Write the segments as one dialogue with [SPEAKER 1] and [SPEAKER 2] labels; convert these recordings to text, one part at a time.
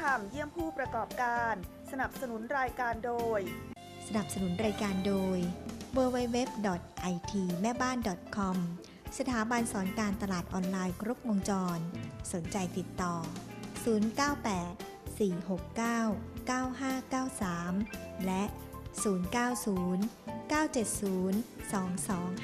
[SPEAKER 1] รมเยี่ยมผู้ประกอบการสนับสนุนรายการโดย
[SPEAKER 2] www.itmeban.com สถาบันสอนการตลาดออนไลน์ครบวงจรสนใจติดต่อ098 469 9593และ090 970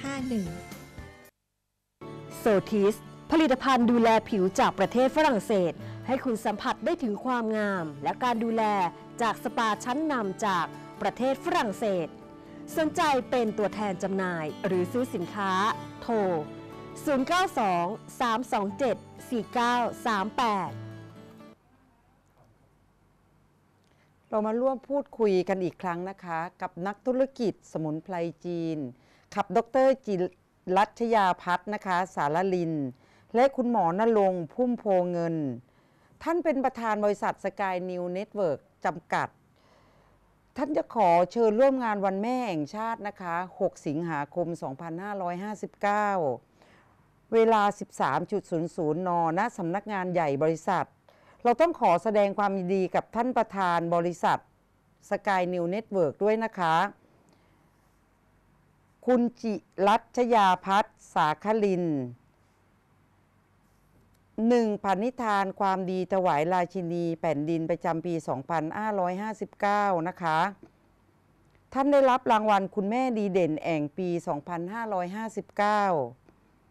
[SPEAKER 2] 2251
[SPEAKER 3] โซทิสผลิตภัณฑ์ดูแลผิวจากประเทศฝรั่งเศสให้คุณสัมผัสได้ถึงความงามและการดูแลจากสปาชั้นนำจากประเทศฝรั่งเศสสนใจเป็นตัวแทนจำหน่ายหรือซื้อสินค้าโทร092 327 4938
[SPEAKER 4] เรามาร่วมพูดคุยกันอีกครั้งนะคะกับนักธุรกิจสมุนไพรจีนกับดร.จิรัชยาพัฒน์นะคะสารลินและคุณหมอณรงค์พุ่มโพเงินท่านเป็นประธานบริษัทสกายนิวเน็ตเวิร์กจำกัดท่านจะขอเชิญร่วมงานวันแม่แห่งชาตินะคะ6 สิงหาคม 2559 เวลา 13.00 น.ณ สำนักงานใหญ่บริษัทเราต้องขอแสดงความยินดีกับท่านประธานบริษัทสกายนิวเน็ตเวิร์กด้วยนะคะคุณจิรัชยาพัฒน์สาคลิน1 ปณิธานความดีถวายราชินีแผ่นดินประจำปี 2559 นะคะท่านได้รับรางวัลคุณแม่ดีเด่นแห่งปี 2559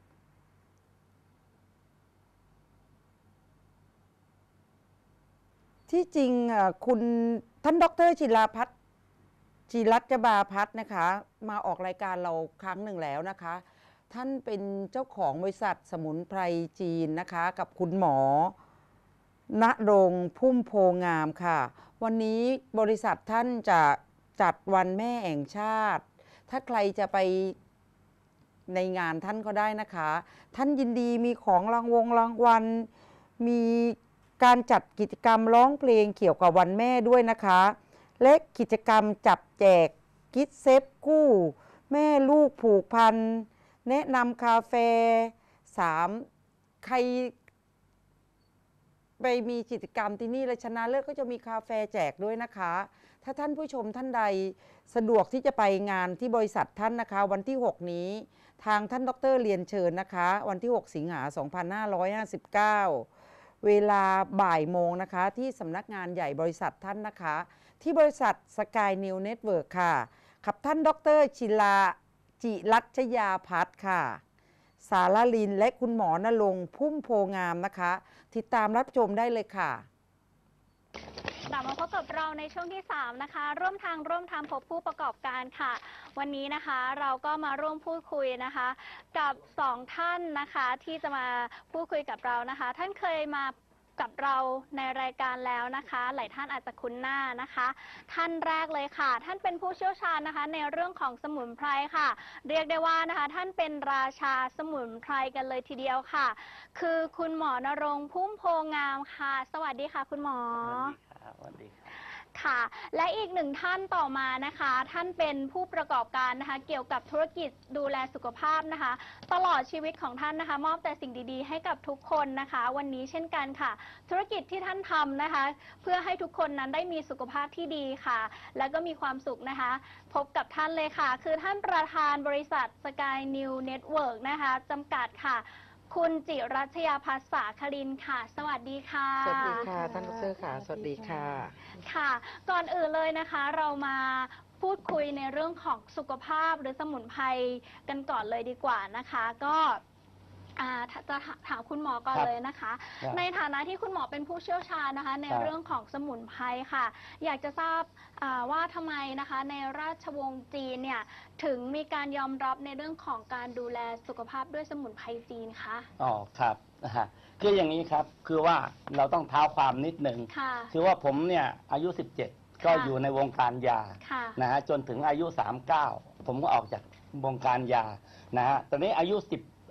[SPEAKER 4] ที่จริงคุณท่านดร.จิรัชยาพัฒน์นะคะมาออกรายการเราครั้งหนึ่งแล้วนะคะท่านเป็นเจ้าของบริษัทสมุนไพรจีนนะคะกับคุณหมอณรงค์พุ่มโพงามค่ะวันนี้บริษัทท่านจะจัดวันแม่แห่งชาติถ้าใครจะไปในงานท่านก็ได้นะคะท่านยินดีมีของรางวัลมีการจัดกิจกรรมร้องเพลงเกี่ยวกับวันแม่ด้วยนะคะและกิจกรรมจับแจกกิฟต์เซฟกู้แม่ลูกผูกพันแนะนำคาเฟ่3ใครไปมีกิจกรรมที่นี่และชนะเลิศก็จะมีคาเฟ่แจกด้วยนะคะถ้าท่านผู้ชมท่านใดสะดวกที่จะไปงานที่บริษัทท่านนะคะวันที่6นี้ทางท่านดร.เรียนเชิญนะคะวันที่6 สิงหาคม 2559เวลาบ่ายโมงนะคะที่สำนักงานใหญ่บริษัทท่านนะคะที่บริษัทสกายนิวเน็ตเวิร์กค่ะกับท่านดร.จิรัชยาพัฒน์ค่ะสารลินและคุณหมอณรงค์พุ่มโพงามนะคะติดตามรับชมได้เลยค่ะ
[SPEAKER 5] กลับมาพบกับเราในช่วงที่3นะคะร่วมทางร่วมทำพบผู้ประกอบการค่ะวันนี้นะคะเราก็มาร่วมพูดคุยนะคะกับ2ท่านนะคะที่จะมาพูดคุยกับเรานะคะท่านเคยมากับเราในรายการแล้วนะคะหลายท่านอาจจะคุ้นหน้านะคะท่านแรกเลยค่ะท่านเป็นผู้เชี่ยวชาญนะคะในเรื่องของสมุนไพรค่ะเรียกได้ว่านะคะท่านเป็นราชาสมุนไพรกันเลยทีเดียวค่ะคือคุณหมอณรงค์พุ่มโพงามค่ะสวัสดีค่ะคุณหมอ
[SPEAKER 6] สวัสดี
[SPEAKER 5] ค่ะและอีกหนึ่งท่านต่อมานะคะท่านเป็นผู้ประกอบการนะคะเกี่ยวกับธุรกิจดูแลสุขภาพนะคะตลอดชีวิตของท่านนะคะมอบแต่สิ่งดีๆให้กับทุกคนนะคะวันนี้เช่นกันค่ะธุรกิจที่ท่านทำนะคะเพื่อให้ทุกคนนั้นได้มีสุขภาพที่ดีค่ะและก็มีความสุขนะคะพบกับท่านเลยค่ะคือท่านประธานบริษัท Sky New Network นะคะจำกัดค่ะคุณจิรัชยาภัสสาคลินค่ะสวัสดีค่ะ
[SPEAKER 4] สวัสดีค่ะท่านดร.ค่ะสวัสดีค่ะ
[SPEAKER 5] ค่ะก่อนอื่นเลยนะคะเรามาพูดคุยในเรื่องของสุขภาพหรือสมุนไพรกันก่อนเลยดีกว่านะคะก็จะถามคุณหมอก่อนเลยนะคะในฐานะที่คุณหมอเป็นผู้เชี่ยวชาญนะคะในเรื่องของสมุนไพรค่ะอยากจะทราบว่าทำไมนะคะในราชวงศ์จีนเนี่ยถึงมีการยอมรับในเรื่องของการดูแลสุขภาพด้วยสมุนไพรจีนคะ
[SPEAKER 6] อ๋อครับคืออย่างนี้ครับคือว่าเราต้องเท้าความนิดหนึ่งคือว่าผมเนี่ยอายุ17ก็อยู่ในวงการยานะฮะจนถึงอายุ39ผมก็ออกจากวงการยานะฮะตอนนี้อายุ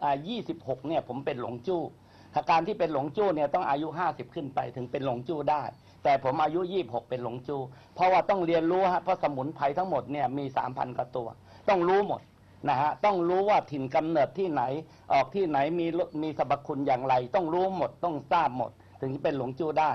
[SPEAKER 6] 26เนี่ยผมเป็นหลงจู้การที่เป็นหลงจู้เนี่ยต้องอายุ50ขึ้นไปถึงเป็นหลงจู้ได้แต่ผมอายุ26เป็นหลงจู้เพราะว่าต้องเรียนรู้ฮะเพราะสมุนไพรทั้งหมดเนี่ยมี 3,000 กว่าตัวต้องรู้หมดนะฮะต้องรู้ว่าถิ่นกำเนิดที่ไหนออกที่ไหนมีสรรพคุณอย่างไรต้องรู้หมดต้องทราบหมดถึงจะเป็นหลงจู้ได้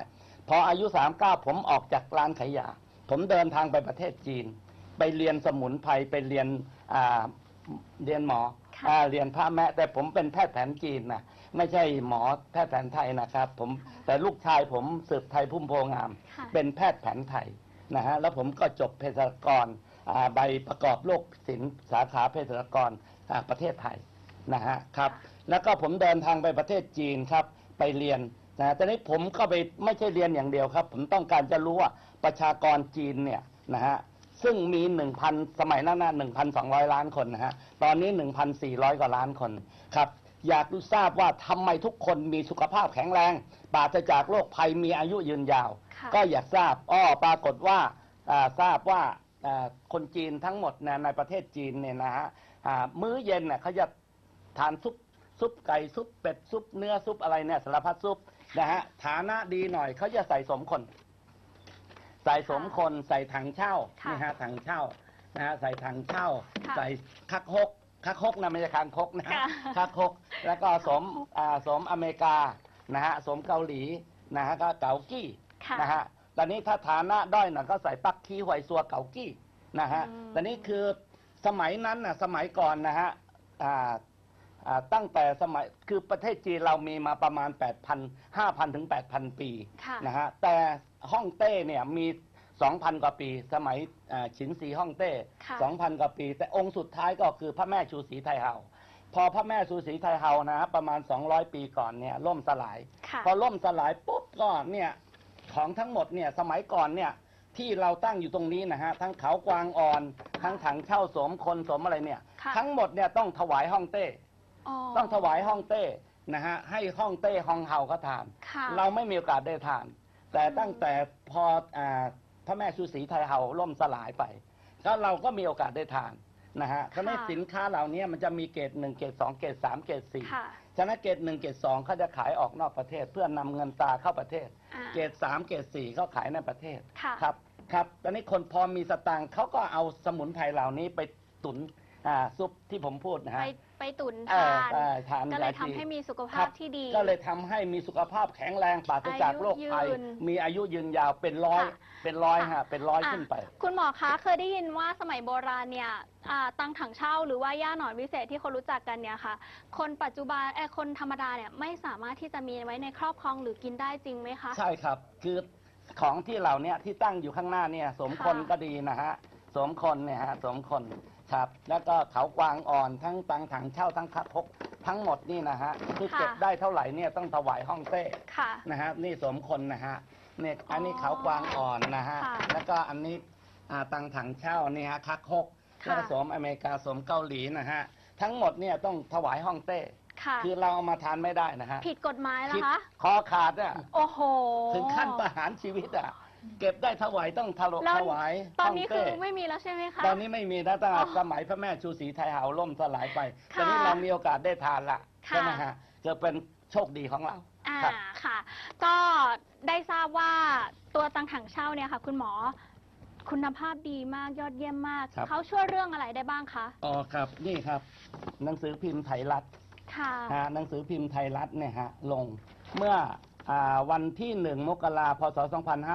[SPEAKER 6] พออายุ39ผมออกจากร้านขายยาผมเดินทางไปประเทศจีน ไปเรียนสมุนไพรไปเรียนหมอเรียนพระแม่แต่ผมเป็นแพทย์แผนจีนนะไม่ใช่หมอแพทย์แผนไทยนะครับผมแต่ลูกชายผมสืบไทยพุ่มโพงามเป็นแพทย์แผนไทยนะฮะแล้วผมก็จบเภสัชกรใบประกอบโรคศิลป์สาขาเภสัชกรประเทศไทยนะฮะครับแล้วก็ผมเดินทางไปประเทศจีนครับไปเรียนนะตอนนี้ผมก็ไปไม่ใช่เรียนอย่างเดียวครับผมต้องการจะรู้ว่าประชากรจีนเนี่ยนะฮะซึ่งมี 1,000 สมัยนั้นนะ 1,200 ล้านคนนะฮะตอนนี้ 1,400 กว่าล้านคนครับอยากรู้ทราบว่าทำไมทุกคนมีสุขภาพแข็งแรงปราศจากโรคภัยมีอายุยืนยาวก็อยากทราบปรากฏว่าทราบว่าคนจีนทั้งหมดในประเทศจีนเนี่ยนะฮะมื้อเย็นเนี่ยเขาจะทานซุปไก่ซุปเป็ดซุปเนื้อซุปอะไรเนี่ยสารพัดซุปนะฮะฐานะดีหน่อยเขาจะใส่สมคนใส่ถังเช่านี่ฮะถังเช่านะฮะใส่ถังเช่าใส่คักฮกนะไม่ใช่คางคกนะคักฮกแล้วก็สมอเมริกานะฮะสมเกาหลีนะฮะก็เกากี้นะฮะตอนนี้ถ้าฐานะด้อยหน่อยก็ใส่ปักคีหวยซัวเกากี้นะฮะตอนนี้คือสมัยนั้นนะสมัยก่อนนะฮะตั้งแต่สมัยคือประเทศจีนเรามีมาประมาณ 5,000 ถึง 8,000 ปีนะฮะแต่ฮ่องเต้เนี่ยมี 2,000 กว่าปีสมัยฉินซีฮ่องเต้ 2,000 กว่าปีแต่องค์สุดท้ายก็คือพระแม่ชูศรีไทเฮาพอพระแม่ชูศรีไทเฮานะฮะประมาณ200 ปีก่อนเนี่ยล่มสลายพอล่มสลายปุ๊บก็เนี่ยของทั้งหมดเนี่ยสมัยก่อนเนี่ยที่เราตั้งอยู่ตรงนี้นะฮะทั้งเขากวางอ่อนทั้งถังเช่าสมคนสมอะไรเนี่ยทั้งหมดเนี่ยต้องถวายฮ่องเต้ต้องถวายฮ่องเต้นะฮะให้ฮ่องเต้ฮ่องเฮาเขาทานเราไม่มีโอกาสได้ทานแต่ตั้งแต่พอพระแม่ชูศรีไทเฮาล่มสลายไปก็เราก็มีโอกาสได้ทานนะฮะเพราะในสินค้าเหล่านี้มันจะมีเกรด1เกรด2เกรด3เกรด4ฉะนั้นเกรด1เกรด2เขาจะขายออกนอกประเทศเพื่อนำเงินตราเข้าประเทศเกรด3เกรด4เขาขายในประเทศครับตอนนี้คนพอมีสตางค์เขาก็เอาสมุนไพรเหล่านี้ไปตุ๋นซุปที่ผมพูดนะฮะ
[SPEAKER 5] ไปตุ๋นทานก็เลยทำให้มีสุขภาพที่ดี
[SPEAKER 6] ก็เลยทำให้มีสุขภาพแข็งแรงปราศจากโรคภัยมีอายุยืนยาวเป็นร้อยขึ้นไป
[SPEAKER 5] คุณหมอคะเคยได้ยินว่าสมัยโบราณเนี่ยตังถังเช่าหรือว่าย่าหนอนวิเศษที่คนรู้จักกันเนี่ยค่ะคนปัจจุบันคนธรรมดาเนี่ยไม่สามารถที่จะมีไว้ในครอบครองหรือกินได้จริงไหมคะ
[SPEAKER 6] ใช่ครับคือของที่เหล่านี้ที่ตั้งอยู่ข้างหน้าเนี่ยสมคนก็ดีนะฮะสมคนเนี่ยฮะสมคนครับแล้วก็เขากวางอ่อนทั้งตังถังเช่าทั้งคักฮกทั้งหมดนี่นะฮะคือเก็บได้เท่าไหร่เนี่ยต้องถวายฮ่องเต้นะฮะนี่สมคนนะฮะเนี่ยอันนี้เขากวางอ่อนนะฮะแล้วก็อันนี้ตังถังเช่านี่ฮะคักฮกแล้วสมอเมริกาสมเกาหลีนะฮะทั้งหมดเนี่ยต้องถวายฮ่องเต้คือเราเอามาทานไม่ได้นะฮะ
[SPEAKER 5] ผิดกฎหมายเหรอคะ
[SPEAKER 6] คอขาดอ่ะ
[SPEAKER 5] โอ้โห
[SPEAKER 6] ถึงขั้นประหารชีวิตอ่ะเก็บได้ถวายต้องถวาย
[SPEAKER 5] ตอนนี้คือไม่มีแล้วใช่ไหมคะ
[SPEAKER 6] ตอนนี้ไม่มีนะตั้งแต่สมัยพระแม่ชูศรีไทเฮาล่มสลายไปตอนนี้เรามีโอกาสได้ทานละใช่ไหมฮะจะเป็นโชคดีของเรา
[SPEAKER 5] ค่ะก็ได้ทราบว่าตัวตังถังเช่าเนี่ยค่ะคุณหมอคุณภาพดีมากยอดเยี่ยมมากเขาช่วยเรื่องอะไรได้บ้างคะ
[SPEAKER 6] อ๋อครับนี่ครับหนังสือพิมพ์ไทยรัฐหนังสือพิมพ์ไทยรัฐเนี่ยฮะลงเมื่อวันที่1 มกราคม พ.ศ.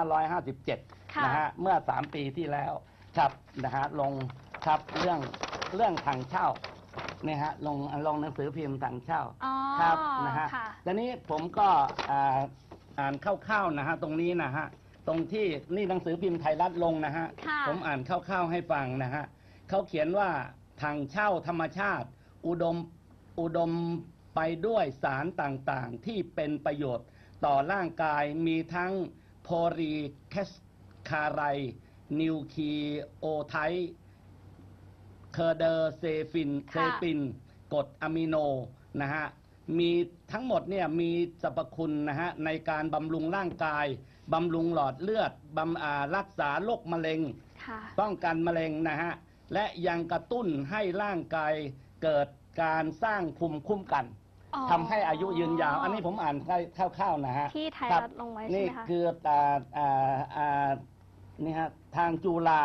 [SPEAKER 6] 2557นะฮะเมื่อ3 ปีที่แล้วครับนะฮะลงครับเรื่องถังเช่าเนี่ยฮะลงหนังสือพิมพ์ถังเช่าครับนะฮะตอนนี้ผมก็อ่านคร่าวๆนะฮะตรงนี้นะฮะตรงที่นี่หนังสือพิมพ์ไทยรัฐลงนะฮะผมอ่านคร่าวๆให้ฟังนะฮะเขาเขียนว่าถังเช่าธรรมชาติอุดมไปด้วยสารต่างๆที่เป็นประโยชน์ต่อร่างกายมีทั้งโพลีแคสคาไรนิวคีโอไทด์เคอร์เดอร์เซปินกรดอะมิโนนะฮะมีทั้งหมดเนี่ยมีสรรพคุณนะฮะในการบำรุงร่างกายบำรุงหลอดเลือดรักษาโรคมะเร็งป้องกันมะเร็งนะฮะและยังกระตุ้นให้ร่างกายเกิดการสร้างภูมิคุ้มกันทำให้อายุยืนยาวอันนี้ผมอ่านคร่าวๆนะฮะ
[SPEAKER 5] ที่ไทยรัฐลงไว้ใช่ไหมคะ
[SPEAKER 6] นี่คือนี่ฮะทางจุฬา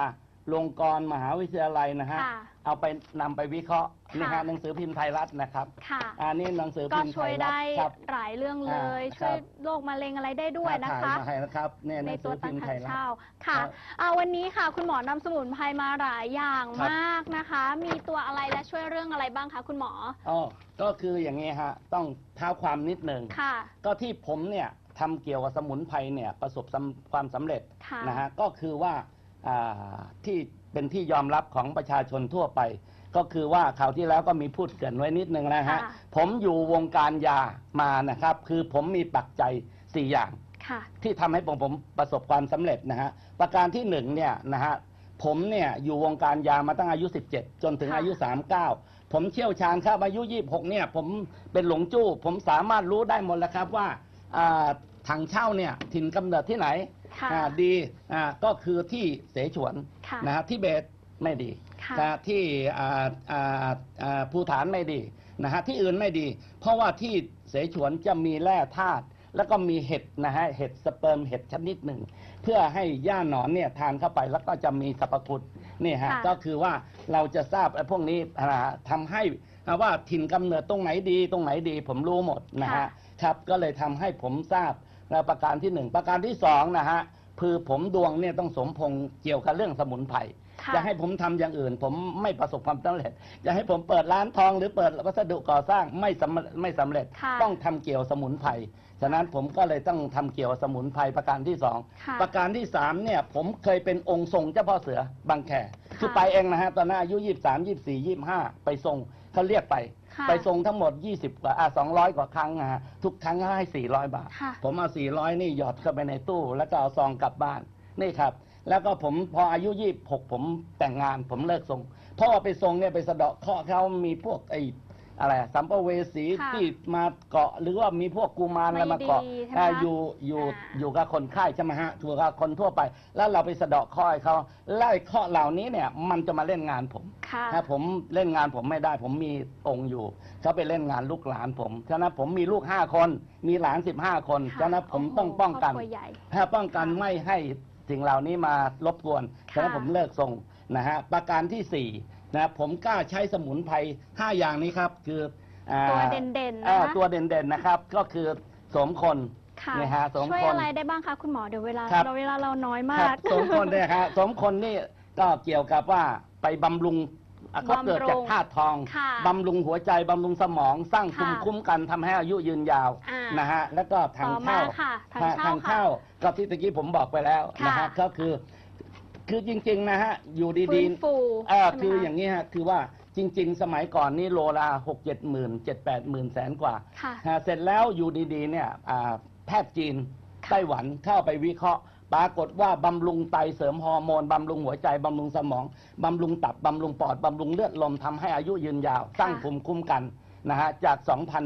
[SPEAKER 6] ลงกรณ์มหาวิทยาลัยนะฮะ
[SPEAKER 5] ค่ะ
[SPEAKER 6] เอาไปนำไปวิเคราะห์
[SPEAKER 5] ค่ะ
[SPEAKER 6] นี่ฮะหนังสือพิมพ์ไทยรัฐนะครับ
[SPEAKER 5] ค่ะ
[SPEAKER 6] อันนี้หนังสือ
[SPEAKER 5] ก็
[SPEAKER 6] พิมพ์ไท
[SPEAKER 5] ช่วย
[SPEAKER 6] ยรัฐ
[SPEAKER 5] ได้
[SPEAKER 6] ครับ
[SPEAKER 5] หลายเรื่องเลย
[SPEAKER 6] ค
[SPEAKER 5] ช่
[SPEAKER 6] รั
[SPEAKER 5] วย
[SPEAKER 6] บ
[SPEAKER 5] โรคมะเร็งอะไรได้ด้วยนะคะ
[SPEAKER 6] ถ่ายมาให้นะครับเนี่ยห
[SPEAKER 5] ใน
[SPEAKER 6] นัง
[SPEAKER 5] ตั
[SPEAKER 6] สื
[SPEAKER 5] ว
[SPEAKER 6] อ
[SPEAKER 5] ตั
[SPEAKER 6] พิ
[SPEAKER 5] ง
[SPEAKER 6] มพ์ไท
[SPEAKER 5] ขั
[SPEAKER 6] ย
[SPEAKER 5] ง
[SPEAKER 6] รัฐ
[SPEAKER 5] เช่าค่ะ
[SPEAKER 6] ครับ
[SPEAKER 5] วันนี้ค่ะ คุณหมอนำสมุนไพรมาหลายอย่าง
[SPEAKER 6] ครับ
[SPEAKER 5] มากนะคะ มีตัวอะไรและช่วยเรื่องอะไรบ้างคะคุณหมอ
[SPEAKER 6] อ๋อก็คืออย่างนี้ฮะต้องเท้าความนิดหนึ่ง
[SPEAKER 5] ค่ะ
[SPEAKER 6] ก็ที่ผมเนี่ยทำเกี่ยวกับสมุนไพรเนี่ยประสบความสำเร็จ
[SPEAKER 5] ค่ะ
[SPEAKER 6] นะฮะก็คือว่าที่เป็นที่ยอมรับของประชาชนทั่วไป ก็คือว่าคราวที่แล้วก็มีพูดเกริ่นไว้นิดนึงนะฮะ
[SPEAKER 5] ค่ะ
[SPEAKER 6] ผมอยู่วงการยามานะครับ คือผมมีปัจจัย 4 อย่าง
[SPEAKER 5] ค่ะ
[SPEAKER 6] ที่ทำให้ผมประสบความสำเร็จนะฮะประการที่1เนี่ยนะฮะผมเนี่ยอยู่วงการยามาตั้งอายุ 17 จนถึง
[SPEAKER 5] ค่ะ
[SPEAKER 6] อายุ 39 ผมเชี่ยวชาญครับอายุ 26 เนี่ยผมเป็นหลงจู้ ผมสามารถรู้ได้หมดแล้วครับว่าถังเช่าเนี่ยถิ่นกำเนิดที่ไหน
[SPEAKER 5] ค่ะ
[SPEAKER 6] ดีก็คือที่เสฉวน
[SPEAKER 5] ค่ะ
[SPEAKER 6] นะฮะที่เบตไม่ดี
[SPEAKER 5] ค่ะ
[SPEAKER 6] ที่ภูฐานไม่ดีนะฮะที่อื่นไม่ดี เพราะว่าที่เสฉวนจะมีแร่ธาตุแล้วก็มีเห็ดนะฮะเห็ดสเปิร์มเห็ดชนิดหนึ่ง เพื่อให้ย่าหนอนเนี่ยทานเข้าไปแล้วก็จะมีสรรพคุณนี่ฮะ
[SPEAKER 5] ค่ะ
[SPEAKER 6] ก็คือว่าเราจะทราบไอ้พวกนี้ทำให้ว่าถิ่นกำเนิดตรงไหนดีตรงไหนดีผมรู้หมดนะฮะครับก็เลยทำให้ผมทราบประการที่ 1 ประการที่2นะฮะคือผมดวงเนี่ยต้องสมพงษ์เกี่ยวกับเรื่องสมุนไพร
[SPEAKER 5] ค่ะ
[SPEAKER 6] จะให้ผมทำอย่างอื่น ผมไม่ประสบความสำเร็จจะให้ผมเปิดร้านทองหรือเปิดวัสดุก่อสร้างไม่สำเร็จ
[SPEAKER 5] ค่ะ
[SPEAKER 6] ต้องทำเกี่ยวสมุนไพรฉะนั้นผมก็เลยต้องทำเกี่ยวกับสมุนไพรประการที่
[SPEAKER 5] ค่ะ
[SPEAKER 6] 2 ประการที่3เนี่ยผมเคยเป็นองค์ทรงเจ้าพ่อเสือบางแคคือไปเองนะฮะตอนนั้นอายุ 23 24 25 ไปทรงเขาเรียกไป
[SPEAKER 5] ค่ะ
[SPEAKER 6] ไปทรงทั้งหมด 20 กว่า200 กว่าครั้งนะฮะทุกครั้งให้ 400 บาท
[SPEAKER 5] ค่ะ
[SPEAKER 6] ผมเอา400นี่หยอดเข้าไปในตู้ แล้วก็เอาซองกลับบ้านนี่ครับ แล้วก็ผมพออายุ 26 ผมแต่งงานผมเลิกทรงเพราะว่าไปทรงเนี่ยไปสะเดาะเคราะห์เขามีพวกอะไรสัมภเวสี
[SPEAKER 5] ค่ะ
[SPEAKER 6] ที่มาเกาะหรือว่ามีพวกกุมารอะไรมาเกาะ
[SPEAKER 5] ไม่ดีใช่ไหมคะ
[SPEAKER 6] อยู่กับคนไข้ใช่ไหมฮะถูกกับคนทั่วไป แล้วเราไปสะเดาะเคราะห์ให้เขาไล่เคราะห์เหล่านี้เนี่ยมันจะมาเล่นงานผม
[SPEAKER 5] ค่ะ
[SPEAKER 6] ถ้าผมเล่นงานผมไม่ได้ ผมมีองค์อยู่เขาไปเล่นงานลูกหลานผมฉะนั้นผมมีลูก5 คนมีหลาน15 คน
[SPEAKER 5] ค่ะ
[SPEAKER 6] ฉะนั้นผม
[SPEAKER 5] โอ้โห
[SPEAKER 6] ต้องป้องกัน
[SPEAKER 5] ครอบครัวใหญ่
[SPEAKER 6] ถ้าป้องกันไม่ให้สิ่งเหล่านี้มารบกวน
[SPEAKER 5] ค่ะ
[SPEAKER 6] ฉะนั้นผมเลิกทรงนะฮะประการที่4นะผมกล้าใช้สมุนไพร5 อย่างนี้ครับคือ
[SPEAKER 5] ตัวเด่นๆนะคะ
[SPEAKER 6] ตัวเด่นๆนะครับก็คือโสมคน
[SPEAKER 5] ค่ะ
[SPEAKER 6] นี่ฮะโสม
[SPEAKER 5] ช่วย
[SPEAKER 6] คน
[SPEAKER 5] อะไรได้บ้างคะคุณหมอเดี๋ยวเวลา
[SPEAKER 6] ครับ
[SPEAKER 5] เราน้อย
[SPEAKER 6] ค
[SPEAKER 5] มา
[SPEAKER 6] รั
[SPEAKER 5] ก
[SPEAKER 6] บโสมคนเนี่ยครับโสมคนนี่ก็เกี่ยวกับว่าไปบำรุงก็เกิดจากธาตุทอง
[SPEAKER 5] ค่ะ
[SPEAKER 6] บำรุงหัวใจบำรุงสมองสร้างภูมิ
[SPEAKER 5] ค่ะ
[SPEAKER 6] คุ้มกันทำให้อายุยืนยาว
[SPEAKER 5] อ่าน
[SPEAKER 6] นะฮะแล้วก็ทาง
[SPEAKER 5] ต่อมา
[SPEAKER 6] เข้า
[SPEAKER 5] ค่ะทางเข้า
[SPEAKER 6] เข้าก็ที่ตะกี้ผมบอกไปแล้ว
[SPEAKER 5] ค่ะ
[SPEAKER 6] นะฮะก็คือจริงๆนะฮะอยู่
[SPEAKER 5] ฟื้
[SPEAKER 6] ดี
[SPEAKER 5] นฟู
[SPEAKER 6] ๆ
[SPEAKER 5] ใช่ไหม
[SPEAKER 6] คือ
[SPEAKER 5] คะ
[SPEAKER 6] อย่างนี้ฮะคือว่าจริง ๆ สมัยก่อนนี่โลละ6-7 หมื่น7-8 หมื่นแสนกว่า
[SPEAKER 5] ค่ะ
[SPEAKER 6] เสร็จแล้วอยู่ดีๆเนี่ยแพทย์จีนไต้หวันเข้าไปวิเคราะห์ ปรากฏว่าบำรุงไตเสริมฮอร์โมนบำรุงหัวใจบำรุงสมองบำรุงตับบำรุงปอดบำรุงเลือดลมทำให้อายุยืนยาว สร้างภูมิคุ้มกันนะฮะจาก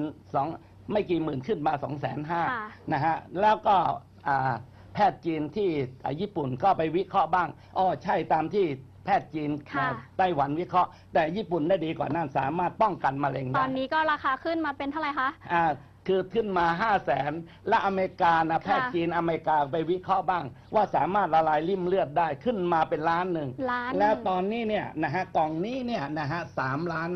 [SPEAKER 6] 2,002 ไม่กี่หมื่นขึ้นมา
[SPEAKER 5] ค่ะ
[SPEAKER 6] 250,000นะฮะแล้วก็แพทย์จีนที่ญี่ปุ่นก็ไปวิเคราะห์บ้างใช่ตามที่แพทย์จีน
[SPEAKER 5] ค่ะ
[SPEAKER 6] ไต้หวันวิเคราะห์ แต่ญี่ปุ่นได้ดีกว่านั้นสามารถป้องกันมะเร็ง
[SPEAKER 5] ต
[SPEAKER 6] ได้
[SPEAKER 5] อนนี้ก็ราคาขึ้นมาเป็นเท่าไหร่คะ
[SPEAKER 6] คือขึ้นมา 500,000 และอเมริกานะแพทย์จีนอเมริกาไปวิเคราะห์บ้าง ว่าสามารถละลายริ่มเลือดได้ขึ้นมาเป็นล้านหนึ่ง
[SPEAKER 5] ล้าน
[SPEAKER 6] แล้วตอนนี้เนี่ยนะฮะกล่องนี้เนี่ยนะฮะ3.5 ล้าน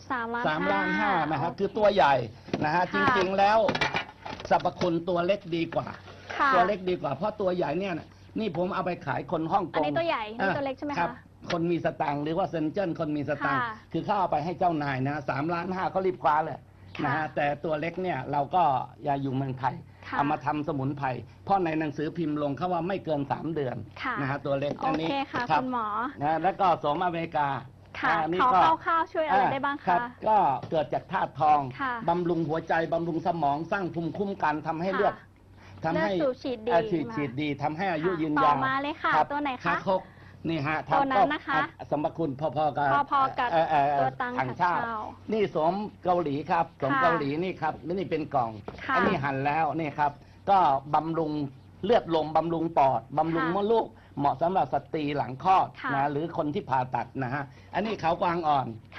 [SPEAKER 5] 3 ล้าน
[SPEAKER 6] 3.5 นะฮะ
[SPEAKER 5] โเ
[SPEAKER 6] คือตัวใหญ่นะฮะจ
[SPEAKER 5] ค่ะ
[SPEAKER 6] ริงๆแล้วสรรพคุณตัวเล็กดีกว่า
[SPEAKER 5] ค่ะ
[SPEAKER 6] ตัวเล็กดีกว่าเพราะตัวใหญ่เนี่ยนี่ผมเอาไปขายคนฮ่องก
[SPEAKER 5] อัน
[SPEAKER 6] ง
[SPEAKER 5] นี้ตัวใหญ่นี่ตัวเล็กใช่ไหม
[SPEAKER 6] ครั
[SPEAKER 5] คะ
[SPEAKER 6] บคนมีสตังค์หรือว่าเซนเจิ้นคนมีสตังค์
[SPEAKER 5] ค่ะ
[SPEAKER 6] คือเข้าเอาไปให้เจ้านายนะ3.5 ล้านเขารีบคว้าเลย
[SPEAKER 5] ค่ะ
[SPEAKER 6] นะฮะแต่ตัวเล็กเนี่ยเราก็อย่าอยู่เมืองไทย
[SPEAKER 5] ค่ะ
[SPEAKER 6] เอามาทำสมุนไพรเพราะในหนังสือพิมพ์ลงเขาว่าไม่เกิน 3 เดือน
[SPEAKER 5] ค่ะ
[SPEAKER 6] นะฮะตัวเล็ก
[SPEAKER 5] โอเคค่ะ
[SPEAKER 6] รั
[SPEAKER 5] คุณหมอ
[SPEAKER 6] นะแล้วก็โสมอเมริกา
[SPEAKER 5] ค่ะ
[SPEAKER 6] นี่
[SPEAKER 5] ขอ
[SPEAKER 6] ก็
[SPEAKER 5] คร่าวๆช่วยอะไรได้บ้าง
[SPEAKER 6] ครั
[SPEAKER 5] คะ
[SPEAKER 6] ก็เกิดจากธาตุทอง
[SPEAKER 5] ค่ะ
[SPEAKER 6] บำรุงหัวใจบำรุงสมองสร้างภูมิคุ้มกันทำให้
[SPEAKER 5] ค่ะ
[SPEAKER 6] เลือดทำให้
[SPEAKER 5] เลือดสูบฉีดดี
[SPEAKER 6] ฉีดดีทำให้อายุ
[SPEAKER 5] ค่ะ
[SPEAKER 6] ยืน
[SPEAKER 5] ต่อย
[SPEAKER 6] าว
[SPEAKER 5] มาเลยค่ะ
[SPEAKER 6] รับ
[SPEAKER 5] ตัวไหนคะ
[SPEAKER 6] คกนี่ฮะ
[SPEAKER 5] ตัวนั้น
[SPEAKER 6] ก็
[SPEAKER 5] นะคะ
[SPEAKER 6] สมคุณพอๆกับ
[SPEAKER 5] พอๆกับตัวตัง
[SPEAKER 6] ถัง
[SPEAKER 5] ถัง
[SPEAKER 6] เช่า
[SPEAKER 5] เช่า
[SPEAKER 6] นี่สมเกาหลีครับสม
[SPEAKER 5] ค่ะ
[SPEAKER 6] เกาหลีนี่ครับแล้วนี่เป็นกล่อง
[SPEAKER 5] ค่ะ
[SPEAKER 6] อันนี้หั่นแล้วนี่ครับ ก็บำรุงเลือดลมบำรุงปอดบำรุง
[SPEAKER 5] ค่ะ
[SPEAKER 6] มดลูกเหมาะสำหรับสตรีหลังคลอด
[SPEAKER 5] ค่ะ
[SPEAKER 6] นะหรือคนที่ผ่าตัดนะฮะอันนี้เขากวางอ่อน
[SPEAKER 5] ค่ะ
[SPEAKER 6] ครับ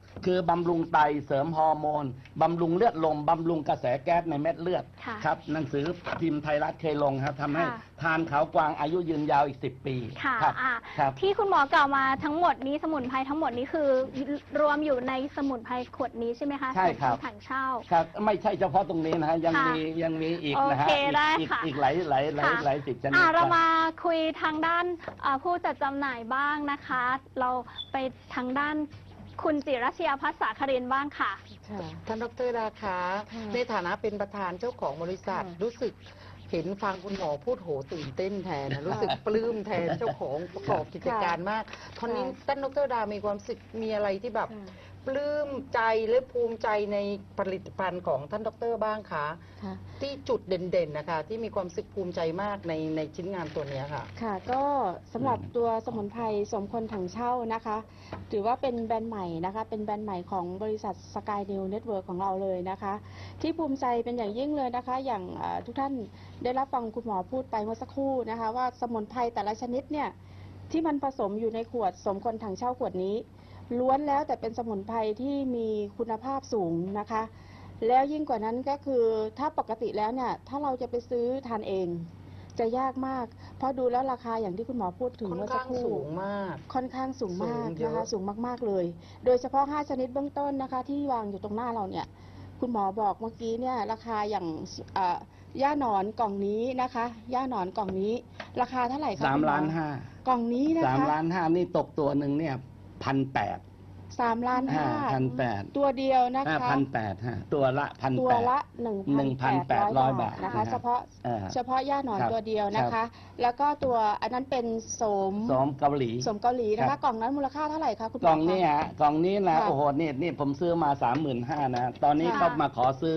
[SPEAKER 6] คือบำรุงไตเสริมฮอร์โมนบำรุงเลือดลมบำรุงกระแสแก๊สในเม็ดเลือด
[SPEAKER 5] ค่ะ
[SPEAKER 6] ครับหนังสือพิมพ์ไทยรัฐเคยลงครับทำให้
[SPEAKER 5] ค่ะ
[SPEAKER 6] ทานขาวกวางอายุยืนยาวอีก 10 ปี
[SPEAKER 5] ค่ะ
[SPEAKER 6] ครับ ครับ
[SPEAKER 5] ที่คุณหมอกล่าวมาทั้งหมดนี้สมุนไพรทั้งหมดนี้คือรวมอยู่ในสมุนไพรขวดนี้ใช่ไหมคะ
[SPEAKER 6] ใช่ครับ
[SPEAKER 5] สมุนไพถังเช่า
[SPEAKER 6] ครับไม่ใช่เฉพาะตรงนี้นะฮะยังมีอีกนะฮะ
[SPEAKER 5] โอเคได้
[SPEAKER 6] อีก
[SPEAKER 5] ค่ะ
[SPEAKER 6] อีกหลายสิบชนิด
[SPEAKER 5] เรา
[SPEAKER 6] ครับ
[SPEAKER 5] มาคุยทางด้านผู้จัดจำหน่ายบ้างนะคะ เราไปทางด้านคุณจิรัชยาภัสสาครินทร์บ้างค่ะ
[SPEAKER 7] ค่ะท่านดร.ราคาในฐานะเป็นประธานเจ้าของบริษัท รู้สึกเห็นฟังคุณหมอพูดโหตื่นเต้นแทนนะรู้สึกปลื้มแทนเจ้าของประกอบกิจการมากท่านนี้ท่านดร.ดามีความรู้สึกมีอะไรที่แบบปลื้มใจและภูมิใจในผลิตภัณฑ์ของท่านดร.บ้างคะ
[SPEAKER 8] ค่ะ
[SPEAKER 7] ที่จุดเด่นๆนะคะที่มีความรู้สึกภูมิใจมากในชิ้นงานตัวเนี้ยค่ะ
[SPEAKER 8] ค่ะ ก็สำหรับตัวสมุนไพรสมคนถังเช่านะคะ ถือว่าเป็นแบรนด์ใหม่นะคะ เป็นแบรนด์ใหม่ของบริษัท Sky New Network ของเราเลยนะคะ ที่ภูมิใจเป็นอย่างยิ่งเลยนะคะ อย่างทุกท่านได้รับฟังคุณหมอพูดไปเมื่อสักครู่นะคะ ว่าสมุนไพรแต่ละชนิดเนี่ยที่มันผสมอยู่ในขวดสมคนถังเช่าขวดนี้ ล้วนแล้วแต่เป็นสมุนไพรที่มีคุณภาพสูงนะคะ แล้วยิ่งกว่านั้นก็คือถ้าปกติแล้วเนี่ยถ้าเราจะไปซื้อทานเองจะยากมาก เพราะดูแล้วราคาอย่างที่คุณหมอพูดถึง
[SPEAKER 7] ค่อน
[SPEAKER 8] เมื่อสั
[SPEAKER 7] ข้าก ง
[SPEAKER 8] ครู่
[SPEAKER 7] สูงมาก
[SPEAKER 8] ค่อนข้างสูงมาก
[SPEAKER 7] สูงเยอะ
[SPEAKER 8] นะคะสูงมากๆเลย โดยเฉพาะ5ชนิดเบื้องต้นนะคะที่วางอยู่ตรงหน้าเราเนี่ยคุณหมอบอกเมื่อกี้เนี่ยราคาอย่างย่าหนอนกล่องนี้นะคะย่าหนอนกล่องนี้ ราคาเท่าไหร่คะคุณหมอ
[SPEAKER 6] 3,500,000
[SPEAKER 8] กล่องนี้นะ
[SPEAKER 6] 3
[SPEAKER 8] คะ
[SPEAKER 6] ล้าน 5นี่ตกตัวหนึ่งเนี่ย1,800
[SPEAKER 8] 3,500,000ตัวเดียวนะคะ
[SPEAKER 6] 1,800ฮะตัวละ
[SPEAKER 8] ตัวละ
[SPEAKER 6] 1,800 บาท
[SPEAKER 8] นะคะ
[SPEAKER 6] นะฮะ
[SPEAKER 8] เฉพาะ เฉพาะย่าหนอน
[SPEAKER 6] ครับ
[SPEAKER 8] ตัวเดียวนะคะ แล้วก็ตัวอันนั้นเป็นโสม
[SPEAKER 6] สมเกาหลี
[SPEAKER 8] โสมเกาหลีนะ
[SPEAKER 6] ครั
[SPEAKER 8] คะ
[SPEAKER 6] บ
[SPEAKER 8] กล่องนั้นมูลค่าเท่าไหร่คะคุณหม
[SPEAKER 6] ก
[SPEAKER 8] อ
[SPEAKER 6] ล่องนี้
[SPEAKER 8] คะ
[SPEAKER 6] ฮะกล่องนี้นะ
[SPEAKER 8] ค่ะ
[SPEAKER 6] โอ้โหนี่ผมซื้อมา 35,000นะตอนนี้
[SPEAKER 8] ค่ะ
[SPEAKER 6] เขามาขอซื้อ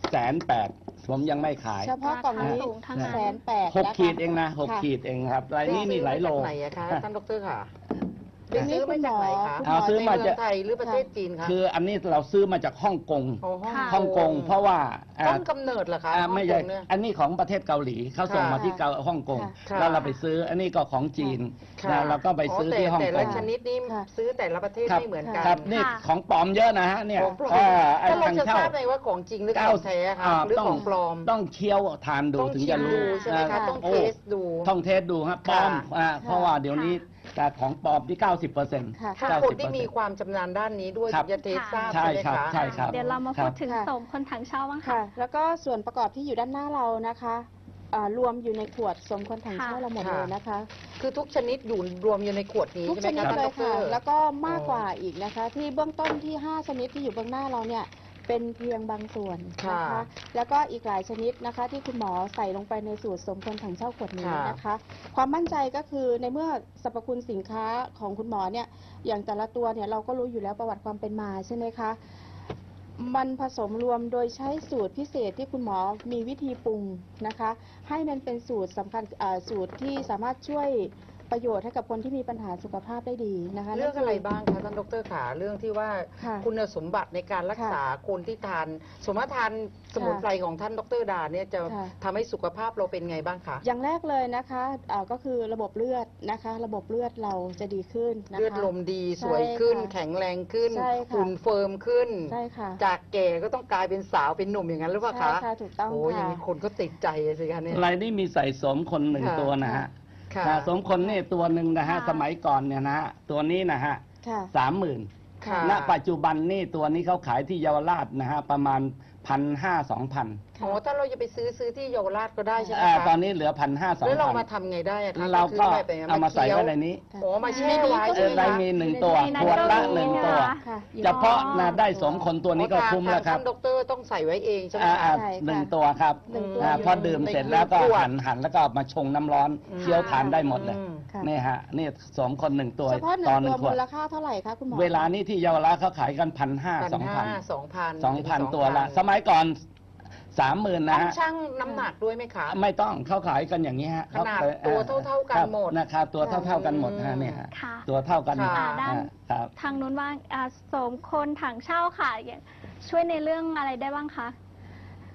[SPEAKER 6] 180,000ผมยังไม่ขาย
[SPEAKER 8] เฉพาะกล่องนี้
[SPEAKER 5] ราคาสูงทั้งนั้น
[SPEAKER 8] 180,000
[SPEAKER 6] 6 ขีดเองนะ6 ขีดเองครับรายนี้นี่หลายโล
[SPEAKER 7] ซื้อมาจากไหนอะคะท่านดร.ค่ะ
[SPEAKER 8] เดี๋ยวนี้
[SPEAKER 7] ซื้อมาจากไหนคะ
[SPEAKER 8] คุณหมอ
[SPEAKER 6] เอาซื้อมา
[SPEAKER 7] ใน
[SPEAKER 6] จาก
[SPEAKER 7] เมืองไทยหรือประเทศจีนคะ
[SPEAKER 6] คืออันนี้เราซื้อมาจากฮ่องกง
[SPEAKER 7] โอ้
[SPEAKER 6] ฮ่องกงเพราะว่า
[SPEAKER 7] ต้นกำเนิดเหรอคะ
[SPEAKER 6] ไม่ใช่
[SPEAKER 7] ฮ่องกงเนี่ย
[SPEAKER 6] อันนี้ของประเทศเกาหลีเขาส่งมาที่ฮ่องกง
[SPEAKER 7] ค่ะ
[SPEAKER 6] แล้วเราไปซื้ออันนี้ก็ของจีน
[SPEAKER 7] ค่ะ
[SPEAKER 6] นะเราก็ไปซื้อที่ฮ่อง
[SPEAKER 7] แต่
[SPEAKER 6] ก
[SPEAKER 7] ละ
[SPEAKER 6] ง
[SPEAKER 7] ชนิดนี้
[SPEAKER 8] ค่ะ
[SPEAKER 7] ซื้อแต่ละประเทศ
[SPEAKER 6] ครับ
[SPEAKER 7] ไม่เหมือนกัน
[SPEAKER 6] ครับนี่
[SPEAKER 5] ค่ะ
[SPEAKER 6] ของปลอมเยอะนะฮะเนี่ย
[SPEAKER 7] ของปลอม
[SPEAKER 6] ไอ้
[SPEAKER 7] ถ้าเรา
[SPEAKER 6] ทาง
[SPEAKER 7] จะท
[SPEAKER 6] เช่า
[SPEAKER 7] ราบไหมว่าของจริงหรือของแท้คะหรือของปลอม
[SPEAKER 6] ต้องเคี้ยวทานดู
[SPEAKER 7] ต้อง
[SPEAKER 6] ถึง
[SPEAKER 7] ชิ
[SPEAKER 6] จะ
[SPEAKER 7] ม
[SPEAKER 6] รู้
[SPEAKER 7] ดูใช่ไหมคะ
[SPEAKER 8] โ
[SPEAKER 7] ต้อง
[SPEAKER 6] โอ้
[SPEAKER 7] เทสดู
[SPEAKER 6] ต้องเทสดูครับปลอม
[SPEAKER 7] ค่ะ
[SPEAKER 6] เพราะว่าเดี๋ยวนี้แต่ของปลอมที่ 90%
[SPEAKER 8] ค่ะ
[SPEAKER 7] ถ้าคนที่มีความชำนาญด้านนี้ด้วย
[SPEAKER 6] ครั
[SPEAKER 7] ถึ
[SPEAKER 6] บ
[SPEAKER 7] งจะเทสทราบ
[SPEAKER 6] ใช่
[SPEAKER 7] ใช่ไหม
[SPEAKER 6] ครับ
[SPEAKER 7] คะ
[SPEAKER 6] ใช่ครับ
[SPEAKER 5] เดี๋ยวเรามาพูดถึง
[SPEAKER 8] ครับ
[SPEAKER 5] โสมคนถังเช่าบ้างค่ะ
[SPEAKER 8] ค่ะ แล้วก็ส่วนประกอบที่อยู่ด้านหน้าเรานะคะรวมอยู่ในขวดสมคนถังเช่า
[SPEAKER 5] ค่ะ
[SPEAKER 8] เราหมดเลยนะคะ
[SPEAKER 7] คือทุกชนิดอยู่รวมอยู่ในขวดนี้
[SPEAKER 8] ทุก
[SPEAKER 7] ใช่
[SPEAKER 8] ช
[SPEAKER 7] ไหม
[SPEAKER 8] นิด
[SPEAKER 7] คะ
[SPEAKER 8] เลย
[SPEAKER 7] ท่านด
[SPEAKER 8] ค่ะ
[SPEAKER 7] ร
[SPEAKER 8] แล้วก็มากกว่าอีกนะคะ ที่เบื้องต้นที่5ชนิดที่อยู่เบื้องหน้าเราเนี่ยเป็นเพียงบางส่วนนะคะ
[SPEAKER 7] ค่ะ
[SPEAKER 8] แล้วก็อีกหลายชนิดนะคะ ที่คุณหมอใส่ลงไปในสูตรสมคนถังเช่าขวดนี้
[SPEAKER 7] ค่ะ
[SPEAKER 8] นะคะ ความมั่นใจก็คือในเมื่อสรรพคุณสินค้าของคุณหมอเนี่ยอย่างแต่ละตัวเนี่ยเราก็รู้อยู่แล้วประวัติความเป็นมาใช่ไหมคะ มันผสมรวมโดยใช้สูตรพิเศษที่คุณหมอมีวิธีปรุงนะคะ ให้มันเป็นสูตรสำคัญสูตรที่สามารถช่วยประโยชน์ให้กับคนที่มีปัญหาสุขภาพได้ดีนะคะ
[SPEAKER 7] เรื่องอะไรบ้างคะท่านดรขาเรื่องที่ว่า
[SPEAKER 8] ค่ะ
[SPEAKER 7] คุณสมบัติในการรักษาคนที่ทานสมมติทานสมุนไพรของท่านดรดาเนี่ยจะ
[SPEAKER 8] ค่ะ
[SPEAKER 7] ทำให้สุขภาพเราเป็นไงบ้างคะ
[SPEAKER 8] อย่างแรกเลยนะคะก็คือระบบเลือดนะคะ ระบบเลือดเราจะดีขึ้นนะคะ
[SPEAKER 7] เลือดลมดี
[SPEAKER 8] ใช่
[SPEAKER 7] สวยขึ้น
[SPEAKER 8] ค่ะ
[SPEAKER 7] แข็งแรงขึ้น
[SPEAKER 8] ใช่ค่ะ
[SPEAKER 7] หุ่นเฟิร์มขึ้น
[SPEAKER 8] ใช่ค่ะ
[SPEAKER 7] จากแก่ก็ต้องกลายเป็นสาวเป็นหนุ่มอย่างนั้นหรือเปล่า
[SPEAKER 8] ใช่
[SPEAKER 7] คะ
[SPEAKER 8] ค่ะถูกต้อง
[SPEAKER 7] โอ้ยอย่าง
[SPEAKER 8] ค่ะ
[SPEAKER 7] นี้คนก็ติดใจสิคะเนี่ย
[SPEAKER 6] รายนี้มีใส่สมคนหนึ่ง
[SPEAKER 7] ค่ะ
[SPEAKER 6] ตัวนะฮะ
[SPEAKER 7] ค่ะ
[SPEAKER 6] สมคนนี่ตัวหนึ่งนะฮะ
[SPEAKER 5] ค่ะ
[SPEAKER 6] สมัยก่อนเนี่ยนะฮะตัวนี้นะฮะ
[SPEAKER 8] ค่ะ
[SPEAKER 6] 30,000
[SPEAKER 7] ค่ะ
[SPEAKER 6] ณปัจจุบันนี่ตัวนี้เขาขายที่เยาวราชนะฮะประมาณ 1,500-2,000
[SPEAKER 7] โอ้ถ้าเราจะไปซื้อที่เยาวราชก็ได้ใช่ไหม
[SPEAKER 6] ตอ
[SPEAKER 7] คะ
[SPEAKER 6] นนี้เหลือ 1,500-2,000
[SPEAKER 7] แล้วเรามาทำไงได้อะคะ
[SPEAKER 6] เราก็
[SPEAKER 7] คือแบบ
[SPEAKER 6] เอามาใส่ไว้ใน
[SPEAKER 7] เคี้ยว
[SPEAKER 6] นี้
[SPEAKER 7] โอ้มาแช่ไว้
[SPEAKER 8] ในนี้ก็
[SPEAKER 7] ใช่ไหม
[SPEAKER 6] ราย
[SPEAKER 7] คะ
[SPEAKER 6] มี1ตัว
[SPEAKER 5] ในนั้น
[SPEAKER 6] ขวดละ
[SPEAKER 5] ก็มี
[SPEAKER 6] 1 ตัว
[SPEAKER 5] นะคะ
[SPEAKER 8] ค่ะ
[SPEAKER 6] เฉพาะนะได้สมคนตัวนี้ก็คุ้มแล้วครับ
[SPEAKER 7] ท่านดรต้องใส่ไว้เองใช่ไหม
[SPEAKER 6] อ่า
[SPEAKER 7] คะ
[SPEAKER 8] ใช่ค่ะ
[SPEAKER 6] หนึ่งตัวครับ
[SPEAKER 8] หนึ่งตัว
[SPEAKER 6] พอดื่มเสร็จแล้วก็หั่นแล้วก็เอามาชงน้ำร้อน
[SPEAKER 7] อืม
[SPEAKER 6] เคี้ยวทานได้หมดเลย
[SPEAKER 7] อืม
[SPEAKER 8] ค่ะ
[SPEAKER 6] นี่ฮะนี่สมคน1ตัว
[SPEAKER 8] เฉพาะหนึ่
[SPEAKER 6] ต่อง
[SPEAKER 8] ตัว
[SPEAKER 6] 1ขว
[SPEAKER 8] มู
[SPEAKER 6] ด
[SPEAKER 8] ลค่าเท่าไหร่คะคุณหมอ
[SPEAKER 6] เวลานี้ที่เยาวราชเขาขายกัน 1,500-2,000 2,000 ตัวละ สมัยก่อน 30,000
[SPEAKER 7] ต้
[SPEAKER 6] นะ
[SPEAKER 7] อง
[SPEAKER 6] ฮะ
[SPEAKER 7] ชั่งน้ำหนักด้วยไหมคะ
[SPEAKER 6] ไม่ต้องเขาขายกันอย่างนี้ฮะ
[SPEAKER 7] ขนาดตัวเท่าๆกันหมด
[SPEAKER 6] นะครับตัวเท่าๆกันหมดฮะเนี่ยฮะ
[SPEAKER 5] ค่ะ
[SPEAKER 6] ตัวเท่ากัน
[SPEAKER 7] ค่ะ
[SPEAKER 5] ด้าน
[SPEAKER 6] ครับ
[SPEAKER 5] ทางนู้นว่างโสมคนถังเช่าค่ะอย่างช่วยในเรื่องอะไรได้บ้างคะ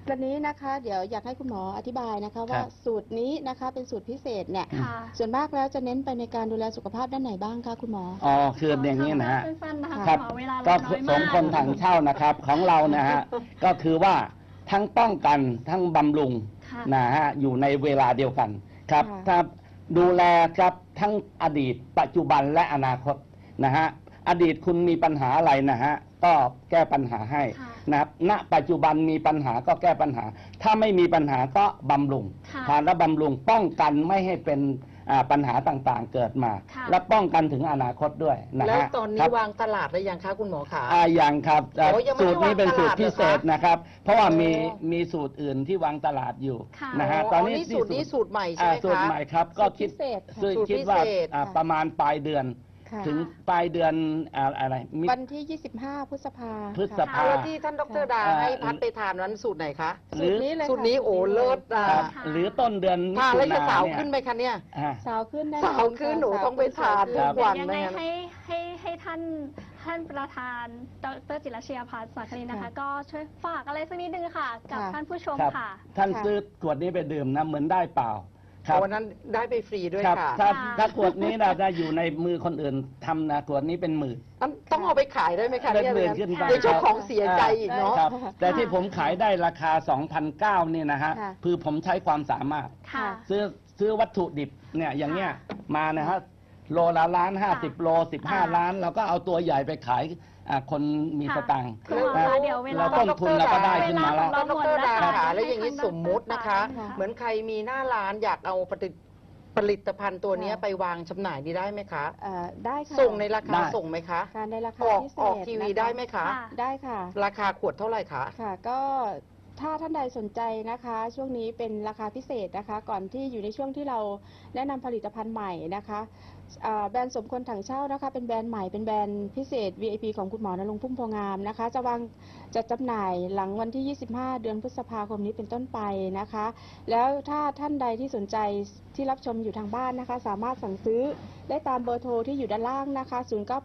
[SPEAKER 8] ตอนนี้นะคะเดี๋ยวอยากให้คุณหมออธิบายนะคะว่าสูตรนี้นะคะเป็นสูตรพิเศษเนี่ย
[SPEAKER 5] ค่ะ
[SPEAKER 8] ส่วนมากแล้วจะเน้นไปในการดูแลสุขภาพด้านไหนบ้างคะคุณหมอ
[SPEAKER 6] อ๋อคืออย่างนี้นะฮะ
[SPEAKER 5] สั้นๆนะคะ
[SPEAKER 6] ครับ
[SPEAKER 5] ขอเวลา
[SPEAKER 6] ก็
[SPEAKER 5] เราน้อย
[SPEAKER 6] ส
[SPEAKER 5] มาง ก
[SPEAKER 6] คนถังเช่านะครับของเรานะฮะ ก็คือว่าทั้งป้องกันทั้งบำรุง
[SPEAKER 5] ค่ะ
[SPEAKER 6] นะฮะอยู่ในเวลาเดียวกันครับ
[SPEAKER 8] ค่ะ
[SPEAKER 6] ถ้าดูแลครับทั้งอดีตปัจจุบันและอนาคตนะฮะอดีตคุณมีปัญหาอะไรนะฮะก็แก้ปัญหาให้
[SPEAKER 5] ค่ะ
[SPEAKER 6] นะครับณปัจจุบันมีปัญหาก็แก้ปัญหา ถ้าไม่มีปัญหาก็บำรุง
[SPEAKER 5] ค่ะ
[SPEAKER 6] ทานและบำรุงป้องกันไม่ให้เป็นปัญหาต่างๆเกิดมา
[SPEAKER 5] ค่ะ
[SPEAKER 6] และป้องกันถึงอนาคตด้วยนะ
[SPEAKER 7] แล้ว
[SPEAKER 6] ฮะ
[SPEAKER 7] ตอน
[SPEAKER 6] ค
[SPEAKER 7] นี้
[SPEAKER 6] รับ
[SPEAKER 7] วางตลาดหรือยังคะคุณหมอขา
[SPEAKER 6] อย่างครับ
[SPEAKER 7] โอ้ยังไม่
[SPEAKER 6] สูตรนี้เป็นสูตร
[SPEAKER 7] วางตลาด
[SPEAKER 6] พิเศษ
[SPEAKER 7] เหรอคะ
[SPEAKER 6] นะครับ เพราะว่ามี
[SPEAKER 7] โอ้
[SPEAKER 6] มีสูตรอื่นที่วางตลาดอยู่
[SPEAKER 5] ค่ะ
[SPEAKER 6] นะฮะ
[SPEAKER 7] ตอนนี้สูตรนี้สูตรใหม่ใช่ไหม
[SPEAKER 6] สูตร
[SPEAKER 7] คะ
[SPEAKER 6] ใหม่ครับก็คิด
[SPEAKER 8] สูตรพิเศษค่ะ
[SPEAKER 7] สูตร
[SPEAKER 6] คิดว่า
[SPEAKER 7] พิเศษ
[SPEAKER 8] ค่ะ
[SPEAKER 6] ประมาณปลายเดือน
[SPEAKER 8] ค่ะ
[SPEAKER 6] ถึงปลายเดือนอะไรมิ
[SPEAKER 8] วันที่ 25 พฤษภา
[SPEAKER 6] พฤษภา
[SPEAKER 7] เอาแล้วที่ท่านดรดา
[SPEAKER 6] ค่ะ
[SPEAKER 7] ให้พัดไปทานนั้นสูตรไหนคะ
[SPEAKER 6] หรือ
[SPEAKER 8] สูตรนี้เลยค่ะ
[SPEAKER 7] สูตรนี้โอ้เลิศอ่ะ
[SPEAKER 6] ครับหรือต้นเดือนมิ
[SPEAKER 7] ทาน
[SPEAKER 6] ถุ
[SPEAKER 7] แล้วจะ
[SPEAKER 6] นา
[SPEAKER 7] สาว
[SPEAKER 6] เนี่ย
[SPEAKER 7] ขึ้นไหมคะเนี่ย
[SPEAKER 6] อ่า
[SPEAKER 8] สาวขึ้นแน่นอน
[SPEAKER 7] สาวขึ้นหนู
[SPEAKER 8] ค่ะ
[SPEAKER 7] ต้องไปทาน
[SPEAKER 8] สว
[SPEAKER 7] ทุกวัน
[SPEAKER 5] ยัง
[SPEAKER 7] นะ
[SPEAKER 5] ไง
[SPEAKER 7] คะ
[SPEAKER 5] ให้ท่านประธานดรจิรเชียพัฒน์สักครินนะคะ ก็ช่วยฝากอะไรสักนิดนึงค่ะ กับท่านผู้ชม
[SPEAKER 6] ครับ
[SPEAKER 5] ค่ะ
[SPEAKER 6] ท่าน
[SPEAKER 8] ค่ะ
[SPEAKER 6] ซื้อขวดนี้ไปดื่มนะเหมือนได้เปล่าครับ
[SPEAKER 7] วันนั้นได้ไปฟรีด้วย
[SPEAKER 6] ครับ
[SPEAKER 7] ค่ะ
[SPEAKER 6] ถ้า
[SPEAKER 5] ค่ะ
[SPEAKER 6] ถ้าขวดนี้นะอยู่ในมือคนอื่นทำนะขวดนี้เป็นหมื่น
[SPEAKER 7] ต้องเอาไปขายได้ไหมคะ
[SPEAKER 6] เป็น
[SPEAKER 7] เนี่ย
[SPEAKER 6] หมื่นขึ้นไป
[SPEAKER 7] เดี๋ยวเจ้าของเสียใจอีกเนาะ
[SPEAKER 6] ครับแต่ที่ผมขายได้ราคา 2,900เนี่ยนะฮะ
[SPEAKER 8] ค่ะ
[SPEAKER 6] คือผมใช้ความสามารถ
[SPEAKER 5] ค่ะ
[SPEAKER 6] ซื้อวัตถุดิบเนี่ยอย่างเงี้ยมานะฮะโลละ1,50,000 โล 15 ล้าน เราก็เอาตัวใหญ่ไปขายคนมีสตังค์
[SPEAKER 5] คุณหมอ
[SPEAKER 6] นะ
[SPEAKER 5] คะเดี๋ยวเวลา
[SPEAKER 6] เราต้นทุนเราก็ได้ขึ้นมาแล้ว
[SPEAKER 5] เวลา
[SPEAKER 7] ด
[SPEAKER 5] ของ
[SPEAKER 7] ร
[SPEAKER 5] เรา
[SPEAKER 7] ดา
[SPEAKER 5] หมดแล้ว
[SPEAKER 7] ขา
[SPEAKER 5] ค่ะ
[SPEAKER 7] แล้วอย่างนี้
[SPEAKER 5] ให้
[SPEAKER 7] ส
[SPEAKER 5] ทาง
[SPEAKER 7] มมุตินะคะ
[SPEAKER 5] ดร
[SPEAKER 7] เหมือนใครมีหน้าร้านอยากเอาผลิตภัณฑ์ตัวเนี้ยไปวางจำหน่ายนี่ได้ไหมคะ
[SPEAKER 8] ได้ค่ะ
[SPEAKER 7] ส่งในราคา
[SPEAKER 6] ได้
[SPEAKER 7] ส่งไหมคะ
[SPEAKER 8] การในราคา
[SPEAKER 7] ออก
[SPEAKER 8] พิเศษ
[SPEAKER 7] ออกทีวี
[SPEAKER 8] นะคะ
[SPEAKER 7] ได้ไหมคะ
[SPEAKER 5] ค่ะ
[SPEAKER 8] ได้ค่ะ
[SPEAKER 7] ราคาขวดเท่าไหร่คะ
[SPEAKER 8] ค่ะ ก็ถ้าท่านใดสนใจนะคะ ช่วงนี้เป็นราคาพิเศษนะคะ ก่อนที่อยู่ในช่วงที่เราแนะนำผลิตภัณฑ์ใหม่นะคะแบรนด์สมควรถังเช่านะคะ เป็นแบรนด์ใหม่เป็นแบรนด์พิเศษ VIP ของคุณหมอนรงค์พุ่มโพงามนะคะ จะจำหน่ายหลังวันที่ 25 เดือนพฤษภาคมนี้เป็นต้นไปนะคะ แล้วถ้าท่านใดที่สนใจที่รับชมอยู่ทางบ้านนะคะ สามารถสั่งซื้อได้ตามเบอร์โทรที่อยู่ด้านล่างนะคะ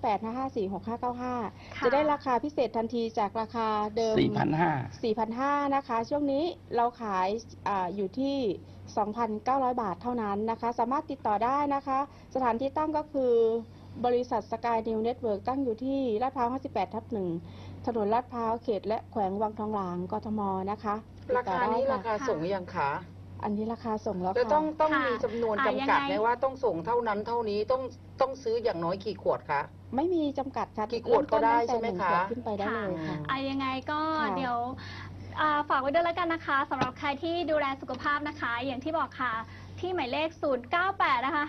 [SPEAKER 8] 0985546595 จะได้ราคาพิเศษทันทีจากราคาเดิม 4,500 นะคะ ช่วงนี้เราขายอยู่ที่ 2,900 บาทเท่านั้นนะคะ สามารถติดต่อได้นะคะ สถานที่ตั้งก็คือบริษัทสกายนิวเน็ตเวิร์กตั้งอยู่ที่ลาดพร้าว 58/1 ถนนลาดพร้าวเขตและแขวงวังทองหลางกทมนะคะติด
[SPEAKER 7] รา
[SPEAKER 8] ต่อ
[SPEAKER 7] คา
[SPEAKER 8] ได้
[SPEAKER 7] นี้
[SPEAKER 8] ค่ะ
[SPEAKER 7] ราคาส่งหรือยังคะ
[SPEAKER 8] อันนี้ราคาส่งแล้ว
[SPEAKER 7] แล้ว
[SPEAKER 8] ค่ะ
[SPEAKER 7] ต้อง
[SPEAKER 5] ค่ะ
[SPEAKER 7] มีจำนวน
[SPEAKER 5] อ่ะ
[SPEAKER 7] จำกัด
[SPEAKER 5] ยัง
[SPEAKER 7] ไห
[SPEAKER 5] ไง
[SPEAKER 7] มว่าต้องส่งเท่านั้นเท่านี้ต้องซื้ออย่างน้อยกี่ขวดคะ
[SPEAKER 8] ไม่มีจำกัดค่ะ
[SPEAKER 7] กี่ขวดก็ได้ใช่ไหมคะ
[SPEAKER 8] เริ่ต้นตั้งแต่1 ขวดขึ้นไปได้เลยค่ะ
[SPEAKER 5] ยังไงก็
[SPEAKER 8] ค่ะ
[SPEAKER 5] เดี๋ยวฝากไว้ด้วยแล้วกันนะคะสำหรับใครที่ดูแลสุขภาพนะคะ อย่างที่บอกค่ะ ที่หมายเลข 098 นะคะ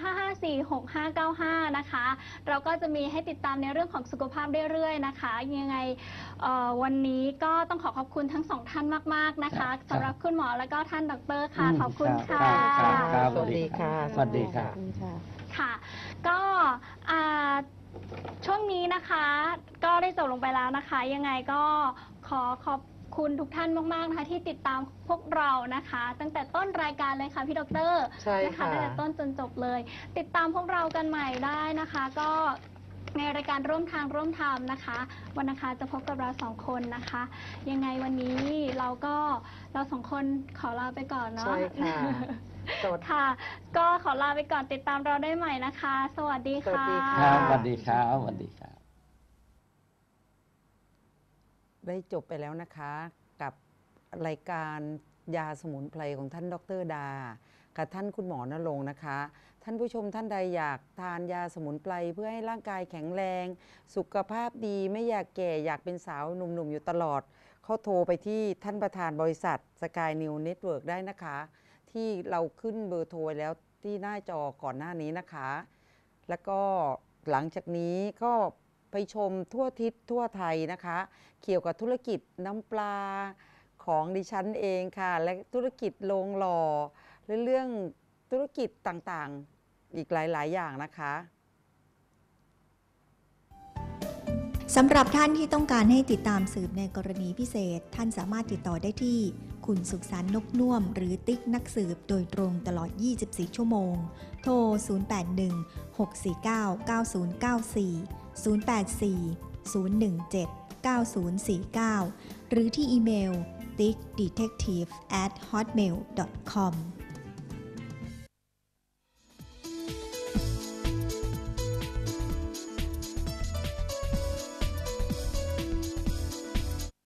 [SPEAKER 5] 5546595 นะคะ เราก็จะมีให้ติดตามในเรื่องของสุขภาพเรื่อยๆนะคะ ยังไงวันนี้ก็ต้องขอขอบคุณทั้งสองท่านมากๆนะคะสำหรับคุณหมอและก็ท่านดรค่ะ ขอบคุณค่ะ
[SPEAKER 6] ครับ
[SPEAKER 7] สวัสดีค่ะ
[SPEAKER 6] สวัสดีค่ะ
[SPEAKER 8] ขอบคุณค่ะ
[SPEAKER 5] ค่ะ ก็ช่วงนี้นะคะ ก็ได้จบลงไปแล้วนะคะ ยังไงก็ขอบคุณทุกท่านมากๆนะคะที่ติดตามพวกเรานะคะ ตั้งแต่ต้นรายการเลยค่ะพี่ดร
[SPEAKER 7] ใช่
[SPEAKER 5] นะคะ
[SPEAKER 7] ค่ะ
[SPEAKER 5] ตั้งแต่ต้นจนจบเลย ติดตามพวกเรากันใหม่ได้นะคะ ก็ในรายการร่วมทางร่วมธรรมนะคะ วันอังคารจะพบกับเราสองคนนะคะ ยังไงวันนี้เราสองคนขอลาไปก่อนเนาะ
[SPEAKER 7] ใช่ค่ะสวัสดี
[SPEAKER 5] ค่ะ ก็ขอลาไปก่อนติดตามเราได้ใหม่นะคะ สวัสดีค่ะ
[SPEAKER 7] สวัสดี
[SPEAKER 6] ค
[SPEAKER 7] ค่ะ
[SPEAKER 6] รับสวัสดีครับสวัสดีครับ
[SPEAKER 4] ได้จบไปแล้วนะคะกับรายการยาสมุนไพรของท่านดรดากับท่านคุณหมอนรงค์นะคะ ท่านผู้ชมท่านใดอยากทานยาสมุนไพรเพื่อให้ร่างกายแข็งแรง สุขภาพดีไม่อยากแก่อยากเป็นสาวหนุ่มๆอยู่ตลอด เขาโทรไปที่ท่านประธานบริษัทสกายนิวเน็ตเวิร์กได้นะคะ ที่เราขึ้นเบอร์โทรไว้แล้วที่หน้าจอก่อนหน้านี้นะคะ แล้วก็หลังจากนี้ก็ไปชมทั่วทิศทั่วไทยนะคะ เกี่ยวกับธุรกิจน้ำปลาของดิฉันเองค่ะ และธุรกิจโรงหล่อและเรื่องธุรกิจต่างๆอีกหลายๆอย่างนะคะ
[SPEAKER 2] สำหรับท่านที่ต้องการให้ติดตามสืบในกรณีพิเศษ ท่านสามารถติดต่อได้ที่คุณสุขสันต์นกน่วมหรือติ๊กนักสืบโดยตรงตลอด 24 ชั่วโมง โทร 081-649-9094 084-017-9049 หรือที่อีเมล stickdetective@hotmail.com